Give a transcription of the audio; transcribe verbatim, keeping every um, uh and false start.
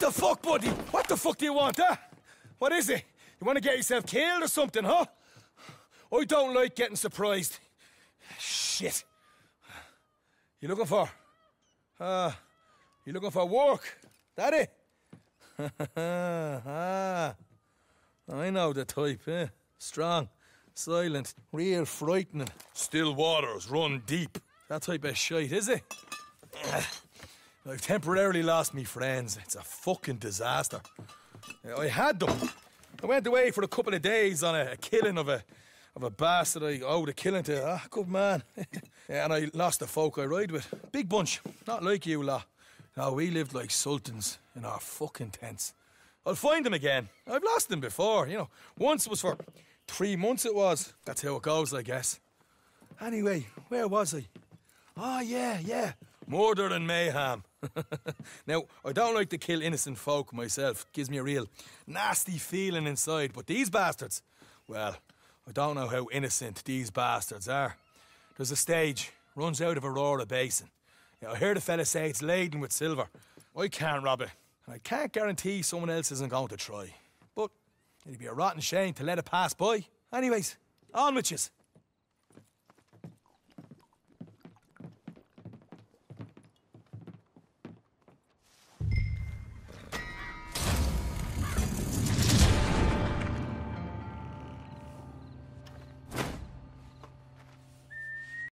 the fuck, buddy? What the fuck do you want, huh? What is it? You want to get yourself killed or something, huh? I don't like getting surprised. Shit. You looking for? Uh, you looking for work? That it? ah, I know the type, eh? Strong, silent, real frightening. Still waters run deep. That type of shite, is it? I've temporarily lost me friends. It's a fucking disaster. I had them. I went away for a couple of days on a, a killing of a of a bastard I owed a killing to. Ah, good man. Yeah, and I lost the folk I ride with. Big bunch. Not like you lot. No, we lived like sultans in our fucking tents. I'll find them again. I've lost them before, you know. Once was for three months it was. That's how it goes, I guess. Anyway, where was I? Oh, yeah, yeah. Murder and mayhem. Now, I don't like to kill innocent folk myself. Gives me a real nasty feeling inside. But these bastards, well, I don't know how innocent these bastards are. There's a stage, runs out of Aurora Basin. Yeah, I heard a fella say it's laden with silver. I can't rob it. And I can't guarantee someone else isn't going to try. But it'd be a rotten shame to let it pass by. Anyways, on with yous.